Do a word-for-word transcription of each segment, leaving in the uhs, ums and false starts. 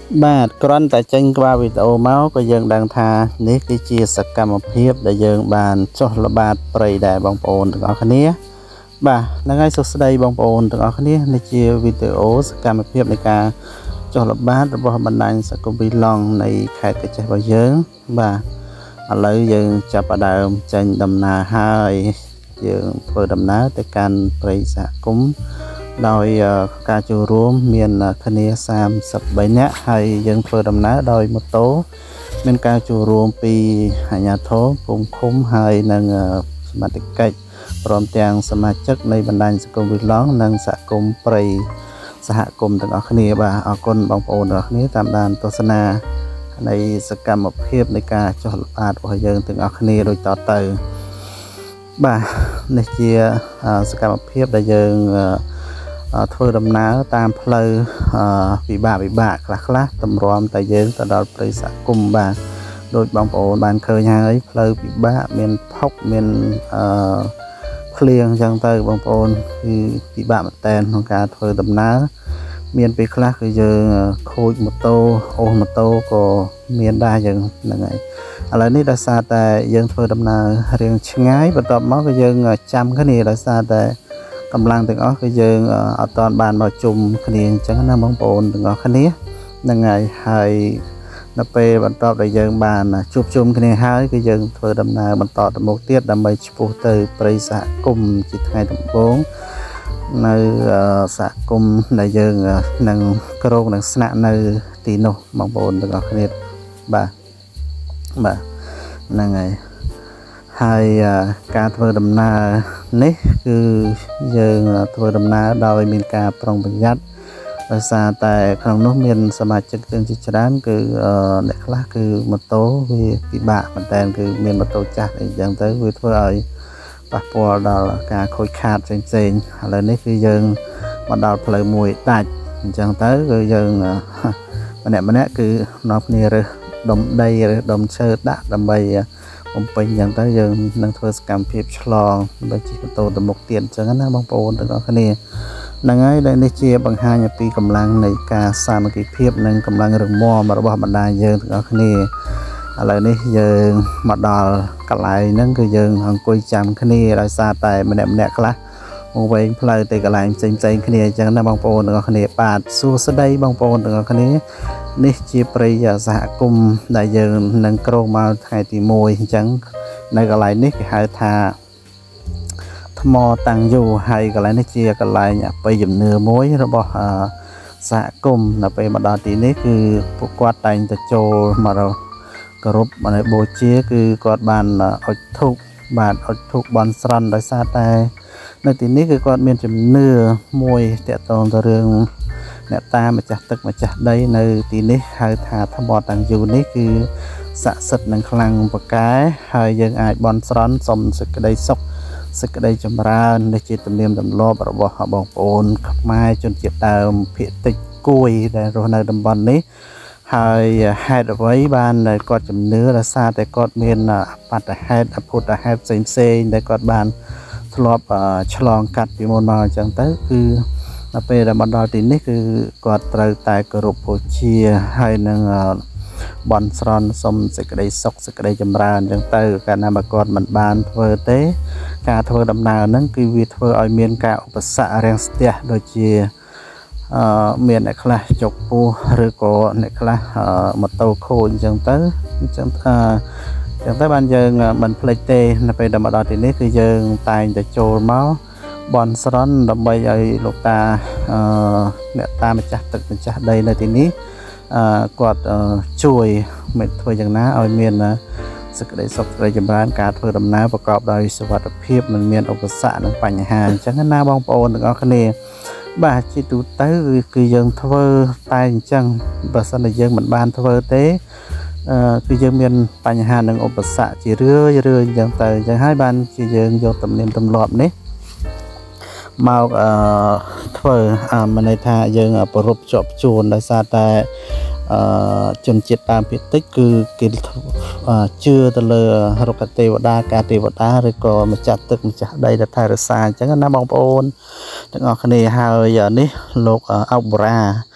បាទគ្រាន់តែចេញក្បាលវីដេអូមកក៏យើងដឹងថានេះគឺជាសកម្មភាពដែលយើងបានចុះល្បាតព្រៃដែរបងប្អូនទាំងអស់គ្នាបាទហ្នឹងហើយសួស្តីបងប្អូនទាំងអស់គ្នានេះជាវីដេអូសកម្មភាពនៃការចុះល្បាតរបស់បណ្ដាញសង្គមវីឡង់នៃខេត្តកញ្ចេះរបស់យើងបាទឥឡូវយើងចាប់ផ្ដើមចេញដំណើរហើយយើងធ្វើដំណើរទៅកាន់ព្រៃសហគមន៍ដោយការចូលរួមមានគ្នាសាមសិបបីនាក់ហើយយើងធ្វើដំណើរដោយម៉ូតូមានការចូលរួមពីអាជ្ញាធរភូមិឃុំហើយនិងសមាជិកព្រមទាំងសមាជិកនៃបណ្ដាញសង្គមវីឡង់និងសហគមន៍ព្រៃសហគមន៍ទាំងអស់គ្នាបាទអរគុណបងប្អូនទាំងអស់គ្នាតាមដានទស្សនានៃសកម្មភាពនៃការចុះល្បាតរបស់យើងទាំងអស់គ្នាដូចតទៅបាទនេះជាសកម្មភាពដែលយើងធ្វើដំណើរតាមផ្លូវវិបាកវិបាកខ្លះខ្លះតម្រាំតែយើងទៅដល់ព្រៃសហគមន៍បាទដោយបងប្អូនបានឃើញហើយផ្លូវពិបាកមានផុកមានអឺភ្លៀងអញ្ចឹងទៅបងប្អូនគឺពិបាកមែនតើក្នុងការធ្វើដំណើរមានពេលខ្លះគឺយើងខូចម៉ូតូអូសម៉ូតូក៏មានដែរយើងហ្នឹងហើយឥឡូវនេះដោយសារតែយើងធ្វើដំណើររៀងឆ្ងាយបន្ទាប់មកក៏យើងចាំគ្នាដោយសារតែកម្លាំងទាំងអស់គឺយើងអត់តាន់បានមកជុំគ្នាអញ្ចឹងណាបងប្អូនទាំងអស់គ្នាហ្នឹងហើយហើយនៅពេលបន្ទាប់ដែលយើងបានជួបជុំគ្នាហើយគឺយើងធ្វើដំណើរបន្តទៅមុខទៀតដើម្បីឆ្ពោះទៅព្រៃសហគមន៍ជាថ្ងៃដំបូងនៅសហគមន៍ដែលយើងនឹងក្រងនឹងស្នាក់នៅទីនោះបងប្អូនទាំងអស់គ្នាបាទបាទហ្នឹងហើយហើយការធ្វើដំណើរនេះគឺយើងធ្វើដំណើរដោយមានការប្រុងប្រយ័ត្នដោយសារតែក្នុងនោះមានសមាជិកទាំងជាច្រើនគឺអ្នកខ្លះគឺម៉ូតូវាពិបាកមែនតើគឺមានម៉ូតូចាស់អីចឹងទៅវាធ្វើឲ្យប៉ះពាល់ដល់ការខូចខាតផ្សេងផ្សេងឥឡូវនេះគឺយើងមកដល់ផ្លូវមួយដាច់អញ្ចឹងទៅគឺយើងម្នាក់ម្នាក់គឺនាំគ្នារើសដុំដីរើសដុំឈើដាក់ដើម្បីបំពេញអញ្ចឹងទៅយើងនឹងធ្វើសកម្មភាពឆ្លងដើម្បីជិះម៉ូតូទៅមុខទៀតអញ្ចឹងណាបងប្អូនទាំងអស់គ្នាហ្នឹងហើយដែលនេះជាបង្ហាញអំពីកម្លាំងនៃការសាមគ្គីភាពនិងកម្លាំងរឹងមាំរបស់បណ្ដាយើងទាំងអស់គ្នាឥឡូវនេះយើងមកដល់កន្លែងហ្នឹងគឺយើងអង្គុយចាំគ្នាដោយសារតែម្នាក់ម្នាក់ខ្លះមកវិញផ្លូវទៅកន្លែងផ្សេងផ្សេងគ្នាអញ្ចឹងណាបងប្អូនទាំងអស់គ្នាបាទសួស្តីបងប្អូនទាំងអស់គ្នានេះជាព្រៃសហគមន៍ដែលយើងនឹងក្រងមកថ្ងៃទីមួយអញ្ចឹងនៅកន្លែងនេះគេហៅថាថ្មតាំងយូហើយកន្លែងនេះជាកន្លែងអបិយជំនឿមួយរបស់សហគមន៍នៅពេលមកដល់ទីនេះគឺពួកគាត់តែងទៅចូលមកគោរពបូជាគឺគាត់បានអុជធូបបាទអុជធូបបន់ស្រន់ដោយសារតែនៅទីនេះគឺគាត់មានជំនឿមួយតាក់ទងទៅរឿងអ្នកតាម្ចាស់ទឹកម្ចាស់ដីនៅទីនេះហៅថាថ្មតាំងយូនេះគឺស័ក្តិសិទ្ធិនិងខ្លាំងប្រកែហើយយើងអាចបន់ស្រន់សុំសេចក្តីសុខសេចក្តីចម្រើននេះជាទំនៀមទម្លាប់របស់បងប្អូនខ្មែរជនជាតិដើមភាគតិចគួយដែលរស់នៅតំបន់នេះហើយហេតុអ្វីបានគាត់ជំនឿដោយសារតែគាត់មានបទហេតុអភូតហេតុផ្សេងផ្សេងដែលគាត់បានធ្លាប់ឆ្លងកាត់ពីមុនមកអញ្ចឹងទៅគឺដល់ពេលដែលមកដល់ទីនេះគឺគាត់ត្រូវតែគោរពបូជាហើយនឹងបន់ស្រន់សុំសេចក្តីសុខសេចក្តីចម្រើនអញ្ចឹងទៅកាលណាមកគាត់មិនបានធ្វើទេការធ្វើដំណើរហ្នឹងគឺវាធ្វើឲ្យមានការឧបសគ្គរាំងស្ទះដូចជាអឺមានអ្នកខ្លះចុកពោះឬក៏អ្នកខ្លះម៉ូតូខូចអញ្ចឹងទៅអញ្ចឹងអឺអញ្ចឹងទៅបានយើងមិនភ្លេចទេនៅពេលដែលមកដល់ទីនេះគឺយើងតែងតែចូលមកបន់ស្រន់ដើម្បីឲ្យលោកតាអឺអ្នកតាម្ចាស់ទឹកម្ចាស់ដីនៅទីនេះអឺគាត់ជួយមិនធ្វើយ៉ាងណាឲ្យមានសេចក្តីសុខសេចក្តីចម្រើនការធ្វើដំណើរប្រកបដោយសុវត្ថិភាពមិនមានឧបសគ្គនិងបញ្ហាអញ្ចឹងណាបងប្អូនទាំងអស់គ្នាបាទជាទូទៅគឺយើងធ្វើតែអញ្ចឹងបើសិនតែយើងមិនបានធ្វើទេអឺគឺយើងមានបញ្ហានិងឧបសគ្គជារឿយរឿយអញ្ចឹងទៅអញ្ចឹងហើយបានជាយើងយកទំនៀមទម្លាប់នេះមកអឺធ្វើមិនន័យថាយើងប្ររពជាប់ជួនដោយសារតែអឺជនជាតិដើមភាគតិចគឺគេជឿទៅលើរុក្ខទេវតាកាទេវតាឬក៏ម្ចាស់ទឹកម្ចាស់ដីដែលថែរក្សាអញ្ចឹងណាបងប្អូនទាំងអស់គ្នាហើយនេះលោកអបរាម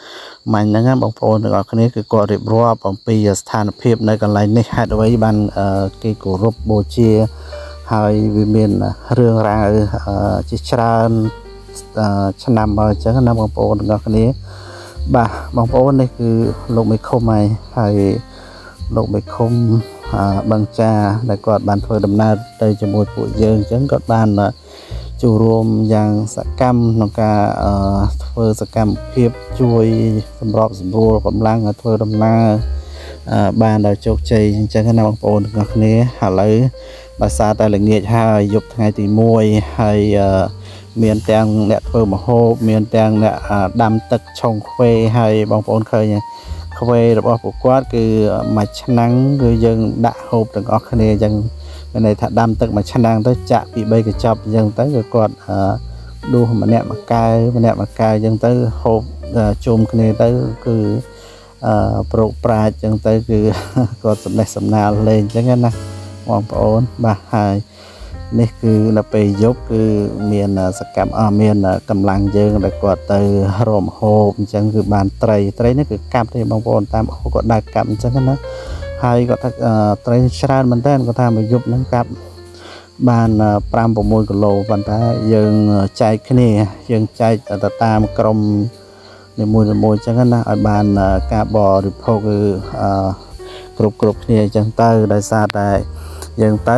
mình đang ngắm bóng phồn được ở cái nàyคือก่อเรียบร้อยบางปีสถานเพียบในกันไรนี่หาไว้บันcái cổ rộpโบเชียhaiวิเมียนเรื่องราวจิตรานชนะมาจากน้ำบางโปนกับคนนี้บ่าบางโปนนี่คือลงไม่คมไม่ให้ลงไม่คมบางจ่าแต่กอดบานเฟอร์ดำนาได้จมูกปุ๋ยเยิงจังกอดบานจูรวมอย่างสกรรมนกาเฟอร์สกรรมเพียบช่วยสำรอบสำรวจกำลังเฟอร์ดำนาบานได้โจกใจจังน้ำบางโปนกับคนนี้หาเลยภาษาแต่ละเงียดให้ยุบไงตีมวยให้เมียนแตงเนี่ยเพิ่มมาโฮเมียนแตงเนี่ยดำตึกชงเฟยให้บางคนเคยเนี่ยเฟยระบบปกวาดคือมาชนังคือยังด่าโฮตึงออกคะแนนยังในถ้าดำตึกมาชนังต้องจะปีใบกระจับยังต้องคือกอดดูมันเนี่ยมากายมันเนี่ยมากายยังต้องโฮโจมคะแนนต้องคือโปรปรายังต้องคือกอดสำเร็จสำนาญเลยจังงั้นนะมองปอนบ่าหายนี่คือเราไปยกคือเมียนสกัมอ่าเมียนกำลังเยิงแต่กอดเตอรมโฮมจังคือบานไตรไตรนี่คือกำที่บางปอนตามเขาก็ได้กำจังนะหายก็ทักไตรชรามันได้ก็ทำไปยุบนั่งกับบานปรามประมวยกโลบันท้ายยังใจขึ้นนี่ยังใจแต่ตามกรมในมวยในมวยจังนะบานกาบอหรือพกคือกรุบกรุบนี่จังเตอได้ซาได้ยังเตอ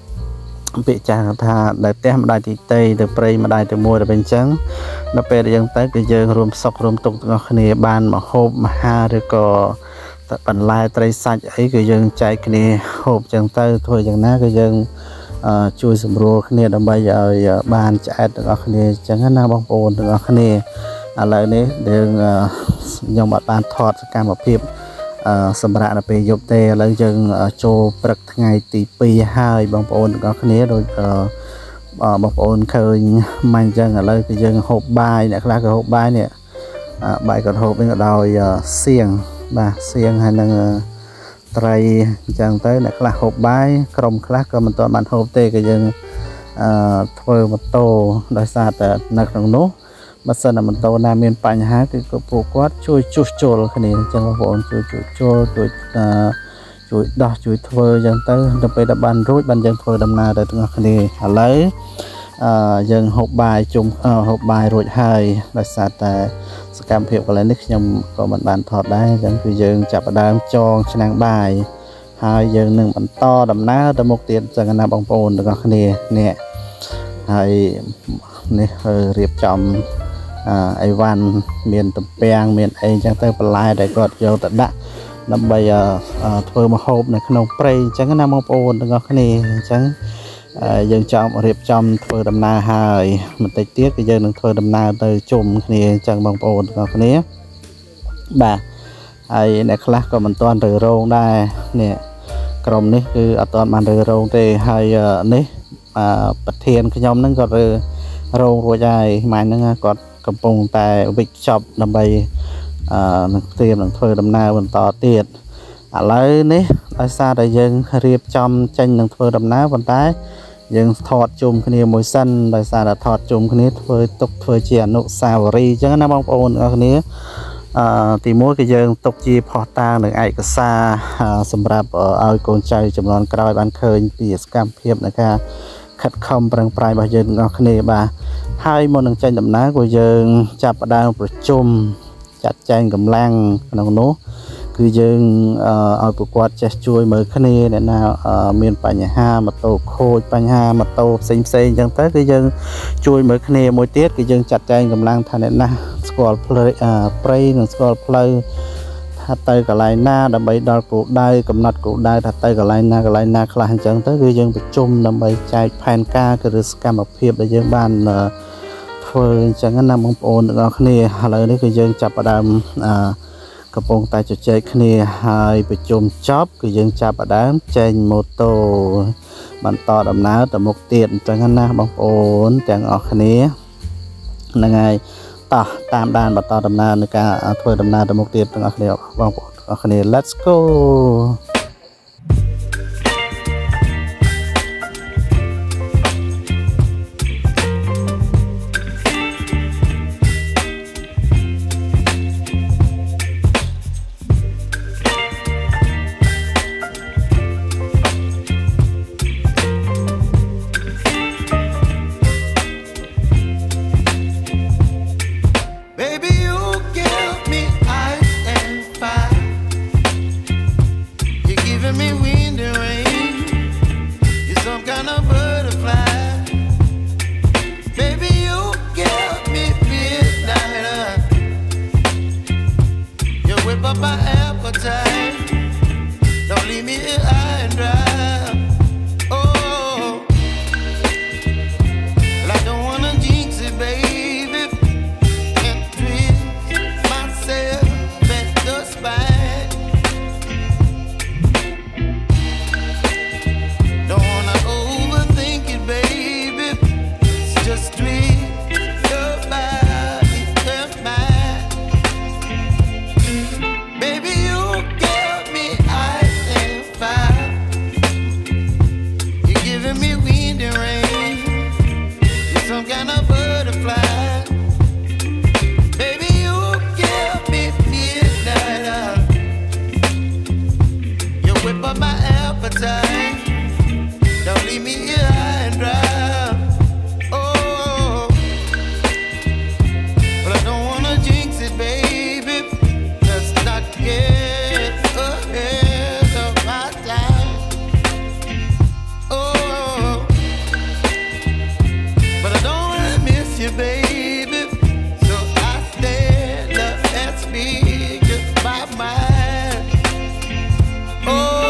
bị chàng thà đại tem đại thị tây từ prey mà đại từ mùa từ bên trắng nó về dân tới cái giờ rùm sọc rùm tục ngọc này ban mà hộp mà ha rồi có bản lai tây sạch ấy cái dân chạy cái này hộp chẳng tới thôi chẳng ná cái dân chui sầm rùa cái này đâm bây giờ ban chạy từ ngọc này chẳng nào bong bồn từ ngọc này à lại đấy đường dòng bạn ban thọt cam một phimสำหรับเราไปยกเตะแล้วยังโจปรักไงตีปีให้บางปอนก็คนนี้โดยบางปอนเคยมันยังอะไรก็ยังหกใบเนี่ยคลาก็หกใบเนี่ยใบก็หกเป็นก็โดยเสียงบ่าเสียงให้นั่งไตรจังเตะเนี่ยคลาหกใบกรมคลาก็มันตอนมันหกเตะก็ยังเทอร์มาโตโดยซาแต่นักหนังโน้บัสนามันโตนามีนปัญหาคือก็ปลูกวัดช่วยจุดโจลขนี้จังหวะผมช่วยจุดโจลช่วยช่วยดอกช่วยเทอยังเตอจะไปดับบันรุ่ยบันยังเทอดำนาได้ตั้งขนี้อะไรยังหกใบจุ่มหกใบรุ่ยให้รักษาแต่สกัมเพียบกันเลยนิดยังก็มันบานถอดได้ยังคือยังจับดามจองชนะใบให้ยังหนึ่งบันต่อดำนาดำมกเตียนจังนาบางปนตั้งขนี้เนี่ยให้เนี่ยเรียบจอมไอวันเมียนตะเปียงเมียนไอจังเตอร์ปลายได้ก็เยอะแต่ดะนำไปเทอร์มาโฮมในขนมเปรย์จังก็นำมาโอนตั้งก็นี่จังยังจอมเรียบจอมเทอร์ดำนาหายมันติดเตี้ยก็ยังนึงเทอร์ดำนาเตอร์จุ่มนี่จังบางโอนตั้งก็นี้บ่าไอในคลาสก็มันตอนเรือโรงได้เนี่ยกรมนี้คือตอนมันเรือโรงเตะให้นี่ประเทศขยมนั่งก็เรือโรงรัวใจหมายนั่งก็กำปงแต่วิกช็อปนำไปเตรียมหนังเทอร์ดำนาบนต่อเตียดอะไรนี่ไอ้ซาได้ยังเรียบจอมจังหนังเทอร์ดำนาบนท้ายยังถอดจุ่มคณีมวยสั้นไอ้ซาได้ถอดจุ่มคณีเทอร์ตกเทอร์เจียนุสาวรีจังนั้นบางปนคณีตีมวยก็ยังตกจีพอตาหนึ่งไอ้กษาสำหรับเอาโกนใจจำนวนกระไรบันเคยปีสกรรมเพียบนะครับขัดคำปรังปลายบาเยินก็คณีบาให้มนต์ใจดำน้าก็ยังจับดาวประชุมจัดแจงกำลังน้องโน้คือยังเอาประกวดจะช่วยมือคณีเนี่ยนะเมียนปัญหามาโตโคปัญหามาโตเซ็งเซ็งจังเต้คือยังช่วยมือคณีมวยเตี้ยคือยังจัดแจงกำลังทันเนี่ยนะสกอลเพลย์เพลย์หนึ่งสกอลเพลย์ถ้าเตยกับลายหน้าดำใบดอลกูได้กำนัดกูได้ถ้าเตยกับลายหน้ากับลายหน้าคลายจังเต้คือยังประชุมดำใบใจแผนการคือสกัมแบบเพียบได้ยังบ้านเพื่อจังงั้นนำบางปอนก็ขณีอะไรนี่คือยังจับประดามกระโปรงตายจุดใจขณีให้ไปจุ่มจ็อบคือยังจับประดามเจนโมโตบันต่อดำน้ำแต่หมกเตียนจังงั้นนะบางปอนจังออกขณียังไงต่อตามด้านบันต่อดำน้ำในการเพื่อดำน้ำแต่หมกเตียนจังออกขณีบางปอนออกขณี let's go up my appetite. Don't leave me here high and dry. Oh, well, I don't wanna jinx it, baby, and twist myself at the spine. Don't wanna overthink it, baby. It's just twist your body and mine. Baby, you give me ice and fire. You're giving me wind and rain. You're some kind of butterfly. Baby, you give me midnight oil. You whip up my appetite. Don't leave me here high and dry. Oh, but I don't wanna jinx it, baby. Let's not get ahead of my time. Oh, but I don't wanna miss you, baby. So I stand up and speak just my mind. Oh.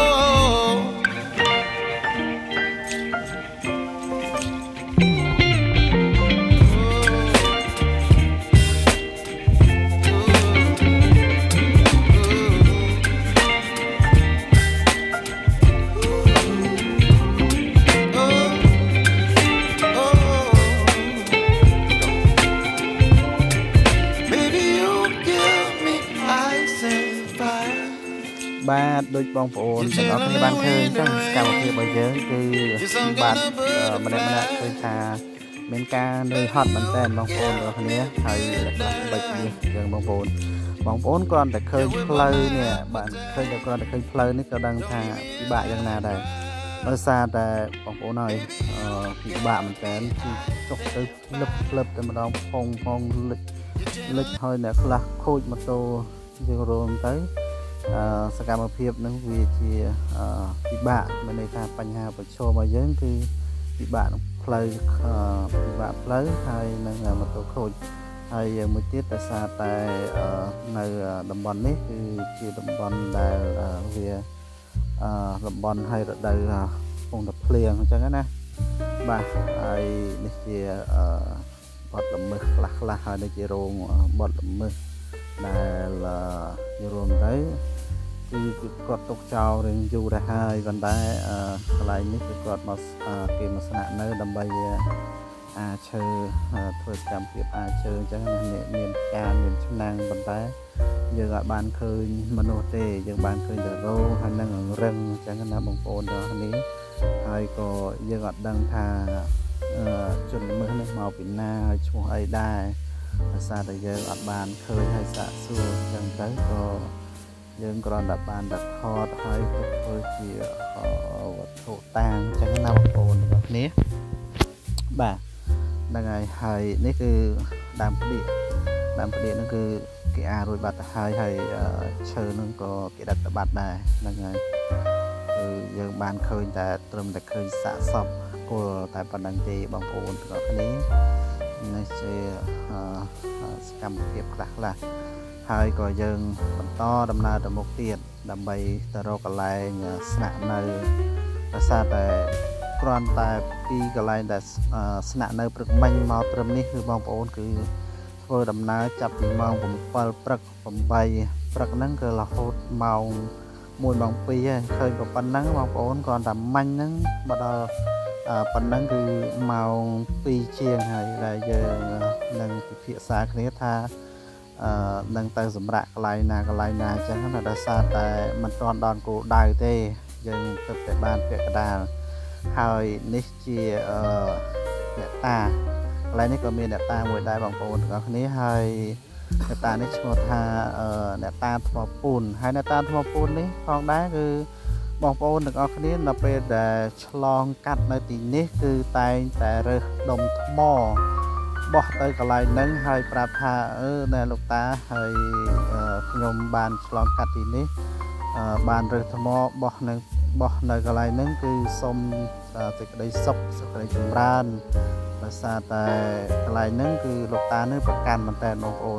បាទដូចបងប្អូនទាំងអស់គ្នាបានឃើញចឹងសកម្មភាពរបស់យើងគឺបាទម្នាក់ម្នាក់ឃើញថាមានការនឿយហត់មែនតើបងប្អូនទាំងអស់គ្នាហើយបិចនេះយើងបងប្អូនបងប្អូនគ្រាន់តែឃើញផ្លូវនេះបាទឃើញតែគ្រាន់តែឃើញផ្លូវនេះក៏ដឹងថាពិបាកយ៉ាងណាដែរដោយសារតែបងប្អូនហើយពិបាកមែនតើចុះទៅលឹបលឹបតែម្ដងផុងផុងលិចលិចហើយអ្នកខ្លះខូចម៉ូតូយើងរងទៅសកម្មភាពនឹងវាជាពិបាកមានន័យថាបញ្ហាប្រឈមរបស់យើងគឺពិបាកផ្លូវពិបាកផ្លូវហើយនឹងម៉ូតូខូចហើយមួយទៀតដោយសារតែនៅតំបន់នេះគឺជាតំបន់ដែលវាតំបន់ហើយរដូវកំពុងតែភ្លៀងអញ្ចឹងណាបាទហើយនេះជាបទល្មើសខ្លះខ្លះហើយនេះជារោងបទល្មើសដែលយល់ទៅគឺគាត់ទុកចោលរឿងយូរទៅហើយប៉ុន្តែកន្លែងនេះគឺគាត់មកគេមកស្នាក់នៅដើម្បីអាចឈើធ្វើសកម្មភាពអាចឈើអញ្ចឹងមានការមានឆ្នាំងប៉ុន្តែយើងអាចបានឃើញមនុស្សទេយើងបានឃើញតែរោងហើយនឹងរឹងអញ្ចឹងណាបងប្អូនទាំងនេះហើយក៏យើងអត់ដឹងថាជនល្មើសនេះមកពីណាហើយឈ្មោះអីដែរដោយសារតែយើងអត់បានឃើញហើយសាកសួរអញ្ចឹងទៅក៏យើងគ្រាន់តែបានតែថតហើយទៅធ្វើជាវត្ថុតាងអញ្ចឹងណាបងប្អូនទាំងនេះបាទហ្នឹងហើយហើយនេះគឺដើមផ្ដៀកដើមផ្ដៀកហ្នឹងគឺគេអារួចបាត់ទៅហើយហើយឈើហ្នឹងក៏គេដឹកទៅបាត់ដែរហ្នឹងហើយគឺយើងបានឃើញតែត្រឹមតែឃើញសាកសពគល់តែប៉ុណ្្នឹងទេបងប្អូនទាំងគ្នានេះជាសកម្មភាពខ្លះខ្លះហើយក៏យើងបន្តដំណើរទៅមុខទៀតដើម្បីទៅរកកន្លែងស្នាក់នៅដោយសារតែគ្រាន់តែពីកន្លែងដែលស្នាក់នៅព្រឹកមិញមកត្រឹមនេះគឺបងប្អូនគឺធ្វើដំណើរចាប់ពីម៉ោងbảyព្រឹកeightព្រឹកហ្នឹងគឺរហូតម៉ោងoneម៉ោងtwoហើយឃើញក៏ប៉ុណ្ណឹងបងប្អូនគ្រាន់តែមាញ់ហ្នឹងមកដល់ប៉ុណ្ណឹងគឺម៉ោងtwoជាងហើយដែលយើងនឹងពិភាក្សាគ្នាថាអឺនឹងទៅសម្រាប់កន្លែងណាកន្លែងណាអញ្ចឹងណាដោយសារតែមិនទាន់ដល់គោលដៅទេយើងទើបតែបានពាក់កណ្ដាលហើយនេះជាអឺអ្នកតាកន្លែងនេះក៏មានអ្នកតាមួយដែរបងប្អូនទាំងអស់គ្នាហើយអ្នកតានេះឈ្មោះថាអឺអ្នកតាថ្មពូនហើយអ្នកតាថ្មពូននេះផងដែរគឺបងប្អូនទាំងអស់គ្នានៅពេលដែលឆ្លងកាត់នៅទីនេះគឺតែងតែរើសដុំថ្មបោះទៅកន្លែងហ្នឹងហើយប្រាប់ថាអឺណែលោកតាហើយខ្ញុំបានឆ្លងកាត់ទីនេះបានរើសថ្មបោះនៅបោះនៅកន្លែងហ្នឹងគឺសូមសេចក្តីសុខសេចក្តីចម្រើនដោយសារតែកន្លែងហ្នឹងគឺលោកតានេះប្រកាន់មែនតើបងប្អូន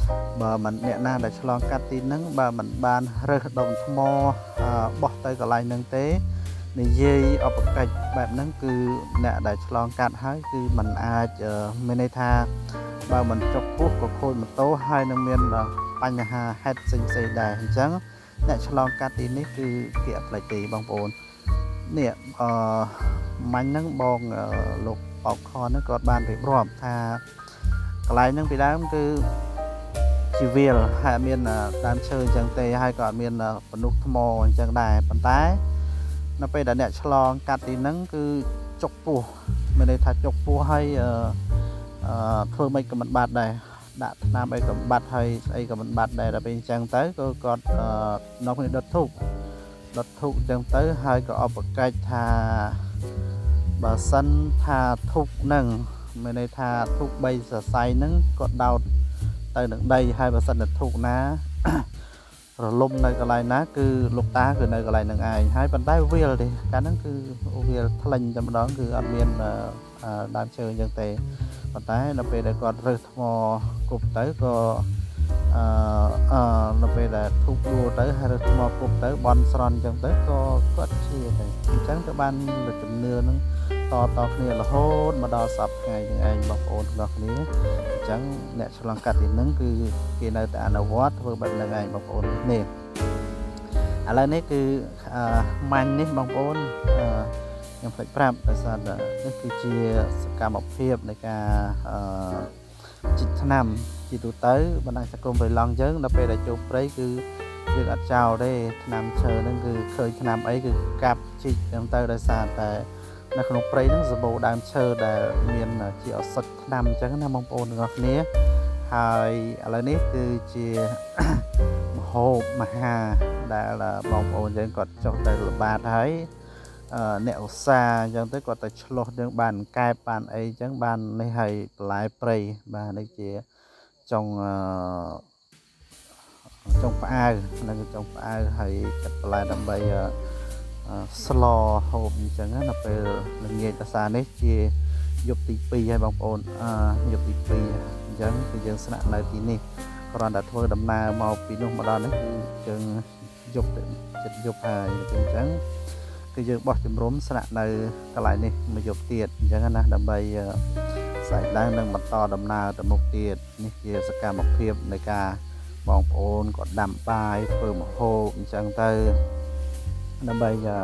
bà mình nè na để cho cắt tin nắng bà mình ban rơi đồng thô bỏ tay cả lại nâng tế này dây ở một cáchแบบนั้นคือเนี่ยได้ฉลองการให้คือมันอาจจะไม่ได้ท่าบางมันจกพวกกับคนมันโตให้นักเรียนปัญหาให้สิ่งใดได้จังเนี่ยฉลองการตีนี้คือเกี่ยวกับตีบางปนเนี่ยมันนั่งบองลูกปอกคอนั่งกอดบานไปรอบท่ากลายนั่งไปได้ก็คือชีวิตให้เมียนตามเชิญจังเตยให้ก่อนเมียนปนุกทมจังได้ปันท้ายนับไปแต่เนี่ยฉลองการตีนั้นคือจกปูไม่ได้ถ้าจกปูให้เพื่อไม่กับมันบาดได้đã nam ấy cầm bát hay ấy cầm bát này là bên trang tới có còn nó phải đốt thuốc đốt thuốc trang tới hai có ở một cái thà bà sân thà thuốc nâng mới đây thà thuốc bay giờ say nâng còn đau tới được đây hai bà sân là thuốc ná rồi lum này cái này ná cứ lục tá cái này cái này nâng ai hai bàn tay viền thì cái nó cứ viền thanh trong đó cứ ăn miên đang chơi dân tề bàn tay nó về để còn rơi mò cục tới có nó về là thuốc đua tới hay là mò cục tới bon son trong tới có có chia này trắng các ban là chùm nưa nó to to kia là hốt mà đo sập ngày những anh bọc ổn ngọc ní trắng nè cho lòng cắt thì nứng cứ kia nơi tại nó vót vừa bệnh là ngày bọc ổn nè à lên đấy cứ manh đấy bọc ổnยังphảiปรับแต่สัตว์นั่นคือเชียการบอกเพียบในการจิตนำจิตตัวเต๋อบรรดาสังคมไปลองเยอะเราไปได้โจมไปคือเรื่องอัดเจ้าได้นำเชิญนั่นคือเคยนำไอ้คือกับจิตยังเต๋อได้สัตว์แต่ในขนมไปนั่นสบู่ดามเชิญแต่เมียนเชียสักนำจังนั้นมองโอนกับนี้หายอะไรนี้คือเชียโฮมาฮาได้ละมองโอนยังกดจงแต่ละบาทให้แนวซาจังtớiก็แต่ฉลองเรื่องบานกายบานไอจังบานในให้หลายปรีบานในเจียจงจงป้านั่นจงป้าให้จัดปลายดำใบสลอโฮมจังนั้นเป็นเรื่องเงี้ยซาในเจียยกตีปีให้บางคนยกตีปีจังคือจังสนะในที่นี้กรณีทั่วดำนามาปีนุ่มมาดอนนี่คือจังยกจัดยกหายจังจังคือยังบอกจำร้มสนะในกระไรนี่มาหยบเตียดอย่างนั้นนะดำใบใส่ได้หนึ่งบัตรต่อดำนาแต่หมกเตียดนี่คือสกัดหมกเพียบในการมองโอนกดดำปลายเพิ่มโฮจังเตอร์ดำใบจะ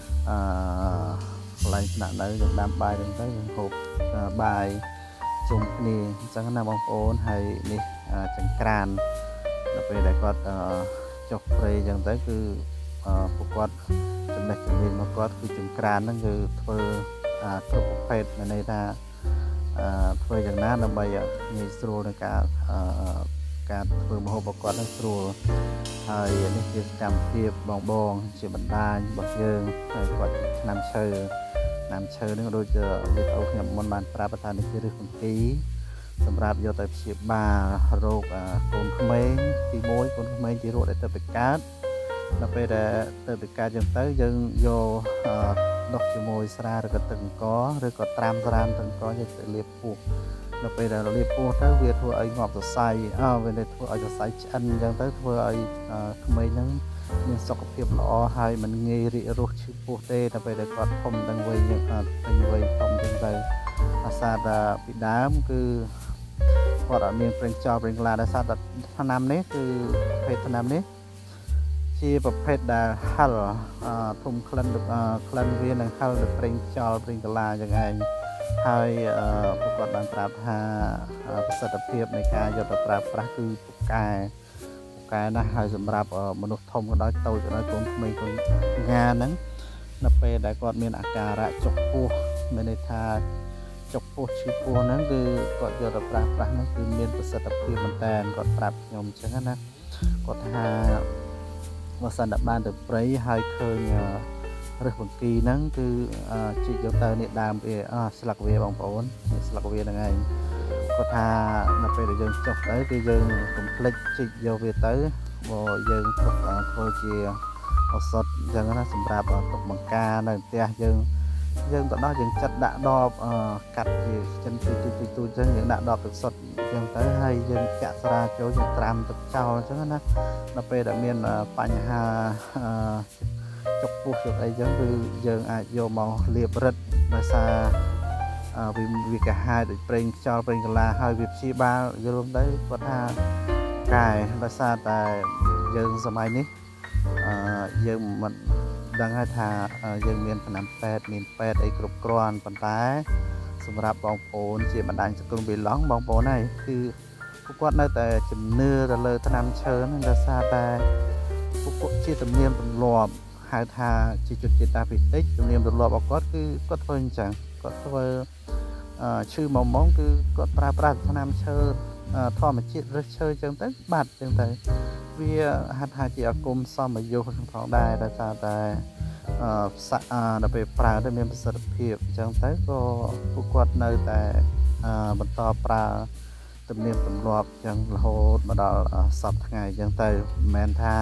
อะไรขนาดไหนอย่างดำปลายจังเตอร์โฮใบจุ่มนี่จังนั้นมองโอนให้นี่จังกรานเราไปได้ก็จบเลยจังเตอร์คือพวกก็จำได้จำเรียนมาก็คือจุ่มกรานนั่นคือเธอครบเพศในท่าเธออย่างนั้นนำไปมีสโตรในการการเธอมาหกกนั่นสโตรไอ้นี่คือการเพียบบองบองเชื่อบันดาลบักเยิงไอ้กอดนำเชอนำเชอนี่โดยจะเรียกเอาขยำมันบานปราประธานในที่เรื่องกี้สำหรับโยตัดเฉียบบาโรคโกนขมิ้นตีโมยโกนขมิ้นที่โรคได้ตัดเป็นการเราไปได้ตัดเป็นการยังเต้ยังโยดอกจมูกสระหรือก็ตึงก้อหรือก็ตรามตรามตึงก้อจะเรียบปูเราไปได้เราเรียบปูถ้าเวียทั่วไอ้งอบตัวใสอ้าวเวลาทั่วไอ้ตัวใสชันยังเต้ทั่วไอ้ขมิ้นนั้นยังสกปรกหล่อให้มันเงยริรุชิปูเต้เราไปได้กอดพรมดังไว้ยังเป็นไว้พรมดังไว้อาซาดาปิดามคือพอเราเมียนเป็นจอเป็นกลาอาซาดาธนามนี้คือเพศธนามนี้ที่ประเภทดาฮัลทุ่มคลันคลันเวียนฮัลเป็นจอเป็นกลาอย่างไงให้ประกอบการปราบหาประสิทธิภาพในการยอดปราบปราคือปุกกายปุกกายนะให้สำหรับมนุษย์ทอมก็ได้โตจะได้คนไม่คนงานนั้นนับไปได้ก็มีอาการะจกปูไม่ได้ทาจกปูชิปูนั้นคือก็ยอดปราบปรานั้นคือมีประสิทธิภาพมันแต่ก็ปราบยมเช่นนั้นนะก็ทาว่าสันดับบานเดือบไรให้เคยเรื่องกีนั้นคือจิตโยเตอร์เนี่ยดามเอสลักเวียบางปอนสลักเวียยังไงก็ทานับไปเดี๋ยวยังจบได้คือยังผมพลิกจิตโยเวียเตอร์บ่ยังตกโคเชียเอาสดยังนั้นสำหรับตกบังกาในเตียยัง dương tận đó dương chặt đã đo cắt thì chân tui tui tui tui chân dương đã đo thực sọt dương tới hay dương chặt ra chỗ dương tram thực trao chứ nó nó về đã miền bánh hà chọc buộc được ấy giống như dương ai vô màu liệp rật và xa vì vì cả hai để bring cho bring là hai việc chi ba dương đấy có tha cài và xa tại dương giờ mai ní dương mình đangให้ทายังมีผนังแปดมีแปดไอ้กรุบกรอนปันท้ายสำหรับบองโอนที่บันไดจะกลุ่มบิล้องบองโอนnàyคือพวกวัดในแต่จุดเนื้อแต่เลยทนำเชิญนั่นจะซาแต่พวกที่ตำเนียมตำรวจหายทาจีจุดจิตตาพิจิตตำเนียมตำรวจบอกก็คือก็เพิ่งจังก็เพิ่งชื่อมองมองคือก็ปราบปราบทนำเชิญทอมาจิตเชิญจังแต่บาดจังแต่วิหัตถาจีอากรมซ้อมมาโยนของได้แต่ซาแต่สะอาดไปปลาได้มีประสิทธิภาพจังแต่ก็ผู้กวดในแต่บรรทอปลาตำเนียมตำรวจจังโหดมาดอสับไงจังแต่แมนท่า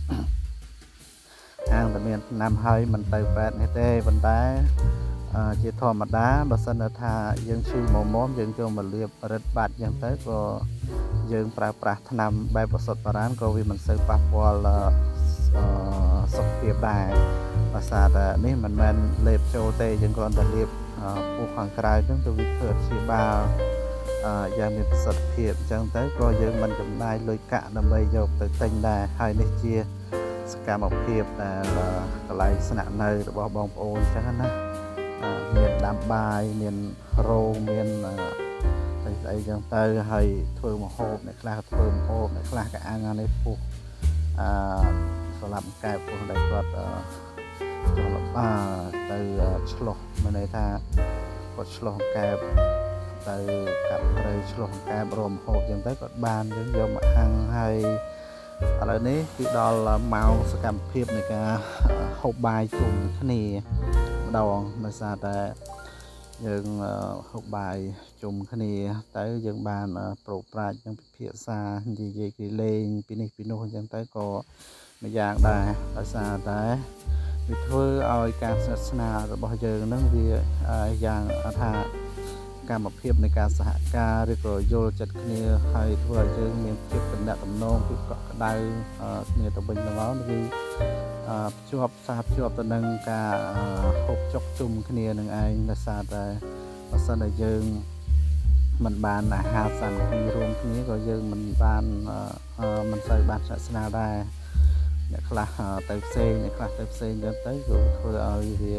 ทางตำเนียมนำให้มันเตยแปดให้เต้บรรดาจีทอมาด้าบัสนท่ายังชื่อหมอมอมยังโจมมาเรียบรัดบัดจังแต่ก็ยังปลาปลาทนำใบประสดปรานก็วิมันเสือปักวอลสกเปียบได้ภาษาแต่นี่มันมันเล็บโจเตยังก่อนแต่เล็บผู้ขังกลายตั้งแต่วิเคราะห์ชีบายังมีประสิทธิภาพจังแต่ก็ยังมันจำได้เลยกะนำไปโยกแต่ติงได้ให้ในเชียสกามอเพียบแต่กลายสนามในบอบองโอนจังนะเมียนดำบายเมียนโรงเมียนไอ้จังแต่ให้เทิมโฮบในคลาสเทิมโฮบในคลาสกับอ่างในผู้สลับกายผู้ใดก็จอลบ้าtừ chlo mà này ta có chlo kẹp từ cặp từ chlo kẹp rồm hộp dân tới có bàn dân vô mà ăn hay ở đây ní cái đó là màu sẽ cầm phiệp này cả hộp bài chung cái này đầu mà sao ta dân hộp bài chung cái này tới dân bàn pro pra dân phiệp xa gì gì cái lên pinic pino dân tới có mà dạng đây là sao tới vì thôi ởการศาสนาរបស់យើងនឹងវាយ៉ាងថាការមកភាពនៃការសហការឬក៏យល់ចិត្តគ្នាហើយធ្វើឲ្យយើងមានភាពតំណែងតំណងពីកក់ក្ដៅគ្នាទៅវិញទៅមកគឺភ្ជាប់សារភ្ជាប់ទៅនឹងការហូបចុកជុំគ្នានឹងឯងដោយសារតែបើសិនតែយើងមិនបានអាហារសាមគ្គីរួមគ្នាក៏យើងមិនបានមិនសូវបានសាសនាដែរអ្នកខ្លះទៅផ្សេងអ្នកខ្លះទៅផ្សេងទៅទៅគឺធ្វើឲ្យវា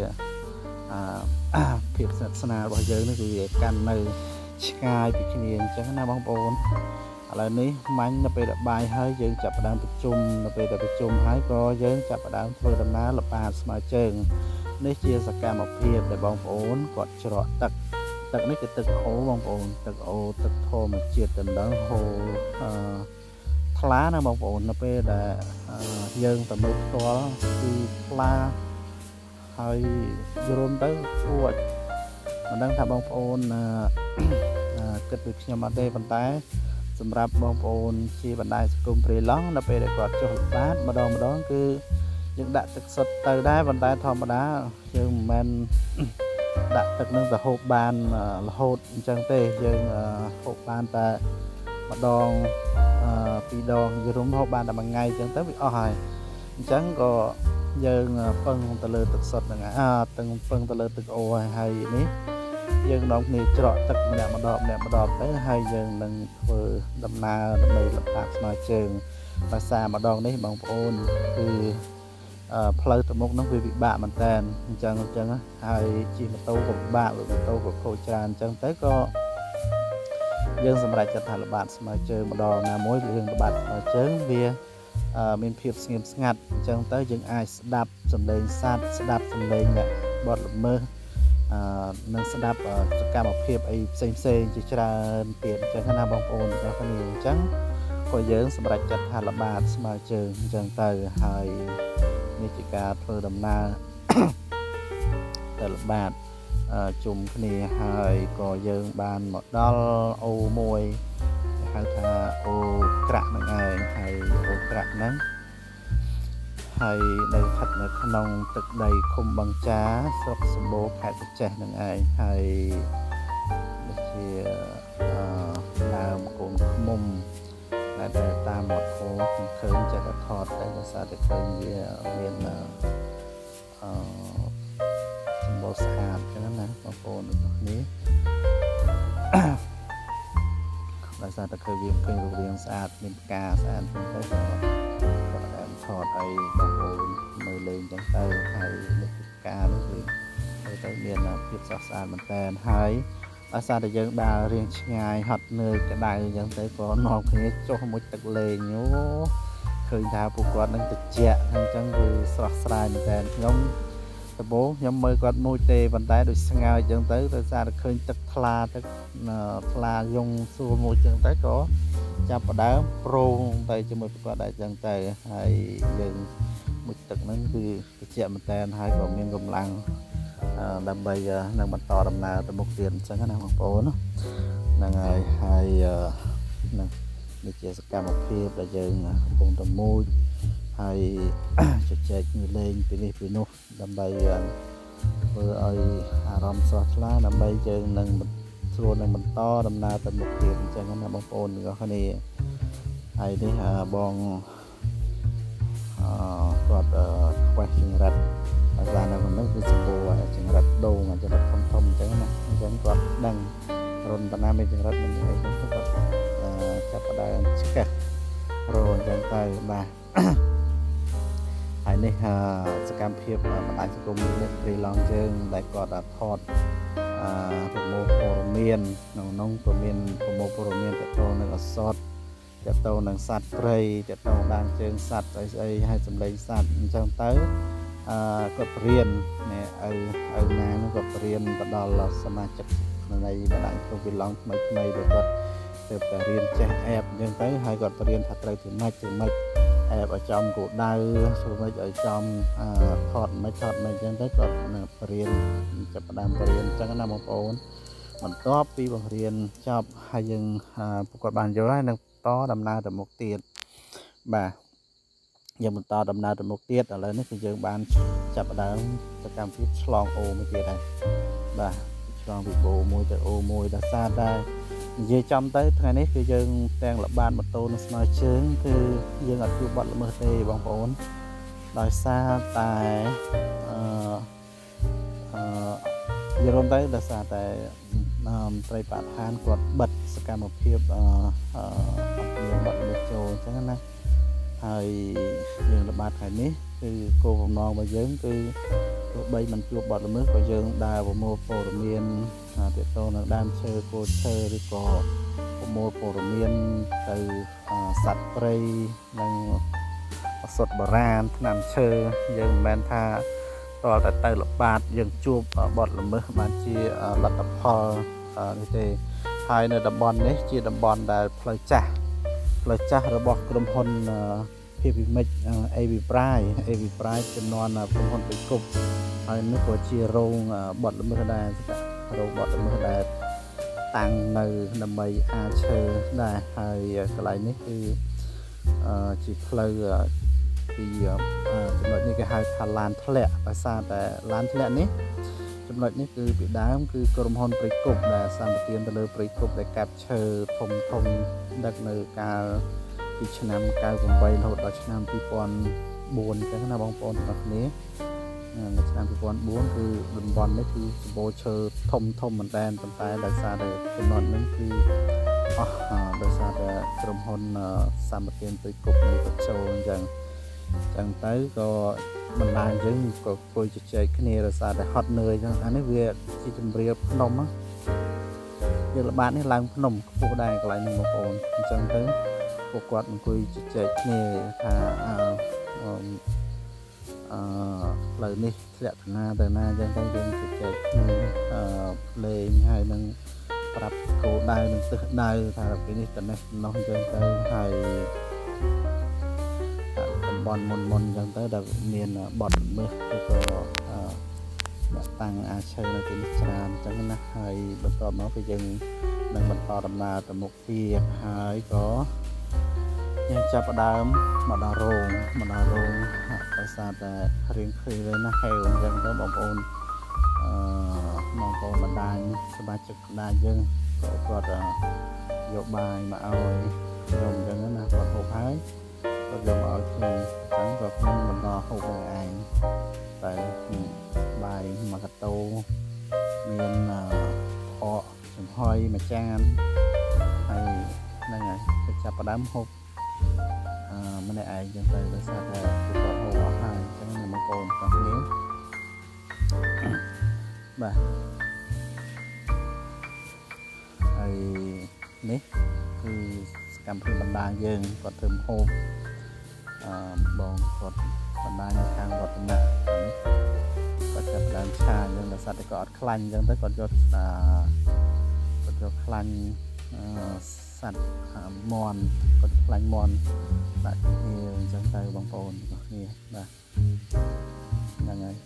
ភាពសាសនារបស់យើងនេះគឺវាកាន់នៅឆ្ងាយពីគ្នាអញ្ចឹងណាបងប្អូនឥឡូវនេះមាញ់នៅពេលដែលបាយហើយយើងចាប់ផ្ដើមប្រជុំនៅពេលដែលប្រជុំហើយក៏យើងចាប់ផ្ដើមធ្វើដំណើរល្បាតស្មើជើងនេះជាសកម្មភាពដែលបងប្អូនគាត់ច្រកទឹកទឹកនេះគឺទឹកអូបងប្អូនទឹកអូទឹកធម្មជាតិដណ្ដឹងហូរថ្លាណាបងប្អូននៅពេលដែលយើងទៅមើលផ្ទាល់គឺថ្លាហើយយល់ទៅគួរមិនដឹងថាបងប្អូនគិតពីខ្ញុំអត់ទេប៉ុន្តែសម្រាប់បងប្អូនជាបណ្ដាញសង្គមព្រៃឡង់នៅពេលដែលគាត់ចុះល្បាតម្ដងម្ដងគឺយើងដាក់ទឹកសុទ្ធទៅដែរប៉ុន្តែធម្មតាយើងមិនមែនដាក់ទឹកនឹងទៅហូបបានរហូតអញ្ចឹងទេយើងហូបបានតែម្ដងពីរដងយរុំហូបបានតែមួយថ្ងៃអញ្ចឹងទៅវាអស់ហើយអញ្ចឹងក៏យើងពឹងទៅលើទឹកសុទ្ធហ្នឹងអាទាំងពឹងទៅលើទឹកអូហើយនេះយើងនាំគ្នាច្រកទឹកម្នាក់ម្ដងម្នាក់ម្ដងទៅហើយយើងនឹងធ្វើដំណើរដើម្បីលំបាកស្មើជើងភាសាម្ដងនេះបងប្អូនគឺផ្លូវទៅមុខហ្នឹងវាពិបាកមែនតើអញ្ចឹងអញ្ចឹងហើយជិះម៉ូតូក៏ពិបាកម៉ូតូក៏ខូចច្រើនអញ្ចឹងទៅក៏យើងសម្រេចចិត្តថាល្បាតស្មើជើងម្ដងណាមួយរឿងល្បាតស្មើជើងវាមានភាពស្ងៀមស្ងាត់អញ្ចឹងទៅយើងអាចស្ដាប់សំឡេងសត្វស្ដាប់សំឡេងអ្នកបទល្មើសនឹងស្ដាប់សកម្មភាពអីផ្សេងផ្សេងជាច្រើនទៀតអញ្ចឹងណាបងប្អូនទាំងគ្នាអញ្ចឹងក៏យើងសម្រេចចិត្តថាល្បាតស្មើជើងអញ្ចឹងទៅហើយនេះជាការធ្វើដំណើរទៅល្បាតជុំគ្នាហើយក៏យើងបានមកដល់អូមួយហៅថាអូក្រាក់ហ្នឹងឯងហើយអូក្រាក់ហ្នឹងហហើយនៅស្ថិតនៅក្នុងទឹកដីឃុំបឹងចាស្រុកសម្បូរខេត្តបរចេះនឹងឯងហើយដូចជាដើមកូនឃ្មុំដែលតាមមាត់ខោខ្ញុំឃើញចិត្តថតតែភាសាតែឃើញវាមានអឺសម្បូរស្អាតចឹងណាបងប្អូនទាំងនេះដោយសារតែឃើញវាឃើញរូបរាងស្អាតមានផ្កាស្អាតចឹងទៅក៏គាត់តែថតឲ្យបងប្អូនមើលលេងចឹងទៅហើយនេះផ្កានេះគឺទៅមានភាពស្រស់ស្អាតមែនតើហើយដោយសារតែយើងដើររៀងឆ្ងាយហត់នឿយក្តៅអញ្ចឹងទៅក៏នាំគ្នាចុះមួយទឹកលេងអូឃើញថាពួកគាត់នឹងត្រជាក់អញ្ចឹងគឺស្រស់ស្រាយមែនតើខ្ញុំដំបូងខ្ញុំមើលគាត់មួយទេប៉ុន្តែដូចស្ងើអញ្ចឹងទៅដោយសារតែឃើញទឹកថ្លាទឹកថ្លាយងសួរមួយអញ្ចឹងទៅក៏ចាប់ផ្ដើមប្រងទៅជាមួយពួកគាត់ដែរអញ្ចឹងទៅហើយយើងមួយទឹកហ្នឹងគឺត្រជាក់មែនតើហើយក៏មានកម្លាំងដើម្បីនឹងបន្តដំណើរទៅមុខទៀតអញ្ចឹងណាបងប្អូនហ្នឹងហើយហើយនឹងនេះជាសកម្មភាពដែលយើងកំពុងតែមួយហើយជជែកគ្នាលេងពីនេះពីនោះដើម្បីធ្វើឲ្យអារម្មណ៍ស្រស់ថ្លាដើម្បីយើងនឹងស្រួលនឹងបន្តដំណើរទៅមុខទៀតអញ្ចឹងណាបងប្អូនទាំងអស់គ្នាហើយនេះបងអឺគាត់ខ្វះចង្រិតអាសានៅក្នុងគឺសម្បូរចង្រិតដូងចង្រិតធំធំអញ្ចឹងណាអញ្ចឹងគាត់ដឹងរុនតាណាមានចង្រិតមិនអីចឹងគាត់ចាប់ផ្ដើមឆ្កេះរអញ្ចឹងទៅបាទហើយនេះសកម្មភាពបណ្ដាញសង្គមនេះព្រីឡងជើងដែលគាត់ថតអឺប្រមូលព័ត៌មានក្នុងនោះក៏មានប្រមូលព័ត៌មានទាក់ទងនឹងអសតទាក់ទងនឹងសត្វព្រៃទាក់ទងដានជើងសត្វស្អីស្អីហើយសម្លេងសត្វអញ្ចឹងទៅអឺគាត់បរៀននេះឪឪណានោះគាត់បរៀនទៅដល់សមាជិកនៃបណ្ដាញសង្គមព្រីឡងថ្មីថ្មីដែលគាត់ទើបតែរៀនចេះអេបអញ្ចឹងទៅហើយគាត់បរៀនថាត្រូវធ្វើម៉េចធ្វើម៉េចអេបឲ្យចំគោលដៅធ្វើម៉េចឲ្យចំថតមិនថតមិនអញ្ចឹងទៅគាត់បរៀនចាប់ផ្ដើមបរៀនអញ្ចឹងណាបងប្អូនបន្ទាប់ពីបង្រៀនចប់ហើយយើងពួកគាត់បានយល់ហើយនឹងតដំណើរទៅមុខទៀតបាទយើងបន្តដំណើរទៅមុខទៀតឥឡូវនេះគឺយើងបានចាប់ផ្ដើមសកម្មភាពឆ្លងអូមួយទៀតហើយបាទឆ្លងពីអូមួយទៅអូមួយដល់សារតែនិយាយចំទៅថ្ងៃនេះគឺយើងទាំងល្បាតម៉ូតូនិងស្នើជើងគឺយើងអត់ជួបបាត់ល្មើសទេបងប្អូនដោយសារតែអឺអឺយល់ទៅដោយសារតែត្រីបឋានគាត់បិទសកម្មភាពអឺអត់មានបាត់ល្មើសចូលអញ្ចឹងណាហើយយើងល្បាតថ្ងៃនេះគឺគោលបំណងរបស់យើងគឺទោះបីមិនជួបបាត់ល្មើសក៏យើងដើរប្រមូលព័ត៌មានទាក់ទងនឹងដើមឈើគល់ឈើឬក៏ប្រមូលព័ត៌មានទៅសត្វព្រៃនិងឱសថបុរាណថ្នាំឈើយើងមិនមែនថាតើតែទៅល្បាតយើងជួបបាត់ល្មើសបានជាលទ្ធផលនេះទេហើយនៅតំបន់នេះជាតំបន់ដែលផ្លូវចាស់ផ្លូវចាស់របស់ក្រុមហ៊ុនភីវិមិច អេ វី Pride អេ វី Pride ចំនួនក្រុមហ៊ុនបេគុបហើយនេះក៏ជារោងបាត់ល្មើសដែររោងបាត់ល្មើសដែលតាំងនៅដើម្បីអាឈើដែរហើយកន្លែងនេះគឺជាផ្លូវពីចំណុចនេះគេហៅថាឡានធ្លាក់ដោយសារតែឡានធ្លាក់នេះចំណុចនេះគឺពីដើមគឺក្រុមហ៊ុនព្រៃគុកដែលសម្បទានទៅលើព្រៃគុកដែលកាប់ឈើធំធំដឹកនៅកាលពីឆ្នាំ九eighty-eightរហូតដល់ឆ្នាំtwo thousand fourអញ្ចឹងណាបងប្អូនទាំងអស់គ្នានៅឆ្នាំtwo thousand fourគឺតំបន់នេះគឺសម្បូរឈើធំធំមែនតែនប៉ុន្តែដោយសារតែចំនួនហ្នឹងគឺអស់ដោយសារតែក្រុមហ៊ុនសម្បទានព្រៃគុកនៃបញ្ចូលអញ្ចឹងអញ្ចឹងទៅក៏បណ្ដាយើងក៏គួយជជែកគ្នាដោយសារតែហត់នឿយអញ្ចឹងអានេះវាជាជំរាបភ្នំណាយើងល្បាតនេះឡើងភ្នំខ្ពស់ដែរកន្លែងនេះបងប្អូនអញ្ចឹងទៅពួកគាត់អង្គុយជជែកគ្នាថាអឺអឺផ្លូវនេះធ្លាក់ទៅណាទៅណាអញ្ចឹងទៅយើងជជែកគ្នាអឺលេងហើយនឹងប្រាប់គោលដៅនឹងទិសដៅថាពីនេះទៅនេះនោះអញ្ចឹងទៅហើយតំបន់មុនមុនអញ្ចឹងទៅដែលមានបទល្មើសឬក៏អ្នកតាំងអាឈើនៅទីនេះច្រើនអញ្ចឹងណាហើយបន្ទាប់មកគឺយើងនឹងបន្តដំណើរទៅមុខទៀតហើយក៏យើងចាប់ផ្ដើមមកដល់រោងមកដល់រោងទៅដោយសារតែរៀងឃើញเลยណាហេវអញ្ចឹងទៅបងប្អូនអឺបងប្អូនបណ្ដាញសមាជិកបណ្ដាញយើងក៏គាត់យកបាយមកឲ្យខ្ញុំអញ្ចឹងណាគាត់ហូបហើយគាត់យកមកឲ្យខ្ញុំអញ្ចឹងក៏ខ្ញុំបន្តហូបឲ្យឯងតែបាយមួយកតោមានផកចំហុយមួយចានហើយហ្នឹងហើយទៅចាប់ផ្ដើមហូបអឺម្នាក់ឯងចឹងទៅដោយសារតែគាត់ហូបអស់ហើយអញ្ចឹងបងប្អូនទាំងគ្នាបាទហើយនេះគឺសកម្មភាពបណ្ដាយើងគាត់ធ្វើហូបអឺបងគាត់បណ្ដានៅខាងវត្តនៈនេះគាត់ចាប់ដើមឆាអញ្ចឹងដោយសារតែគាត់អត់ខ្លាញ់អញ្ចឹងទៅគាត់យកអាគាត់យកខ្លាញ់អឺសัตว์មន់គាត់ខ្លាញ់មន់ដាក់គ្នាអញ្ចឹងទៅបងប្អូនទាំងគ្នាបាទហ្នឹងហើយ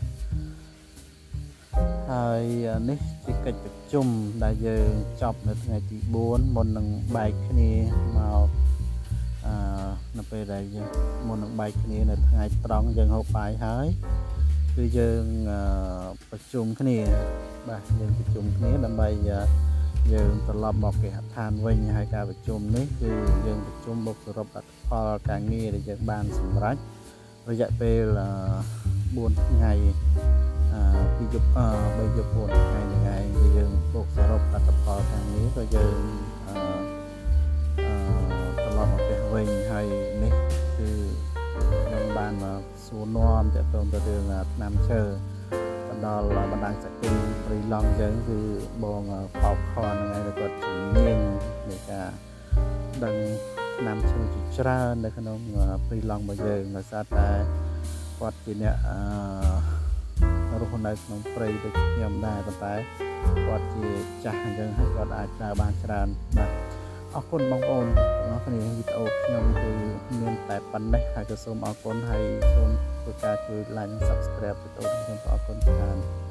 ហើយនេះជាកិច្ចប្រជុំដែលយើងចប់នៅថ្ងៃទីបួនមុននឹងបែកគ្នាមកអឺនៅពេលដែលយើងមុននឹងបែកគ្នានៅថ្ងៃត្រង់យើងហូបបាយហើយគឺយើងប្រជុំគ្នាបាទយើងប្រជុំគ្នាដើម្បីយើងត្រឡប់មកគេហដ្ឋានវិញហើយការប្រជុំនេះគឺយើងប្រជុំបូកសរុបលទ្ធផលការងារដែលយើងបានសម្រេចរយៈពេលបួនថ្ងៃអឺពីយប់អឺបីយប់បួនថ្ងៃហ្នឹងឯងគឺយើងបូកសរុបលទ្ធផលការងារក៏យើងអឺអឺត្រឡប់មកផ្ទះវិញហើយនេះគឺខ្ញុំបានមកសួរនាំតទៅទៅរឿងថ្នាំឈើបណ្ដល់បណ្ដាញសង្គមព្រៃឡង់យើងគឺបងបោកខនហ្នឹងឯងគាត់ជំនាញនៃការដឹងថ្នាំឈើជាច្រើននៅក្នុងព្រៃឡង់របស់យើងដោយសារតែគាត់ជាអ្នកអឺរស់នៅក្នុងព្រៃដូចខ្ញុំដែរប៉ុន្តែគាត់ជាចាស់អញ្ចឹងហើយគាត់អាចដើរបានច្រើនបាទអរគុណបងប្អូនទាំងអស់គ្នាវីដេអូខ្ញុំគឺមានតែប៉ុណ្ណេះហើយក៏សូមអរគុណហើយសូមធ្វើការជួយ like និង Subscribe វីដេអូខ្ញុំអរគុណច្រើន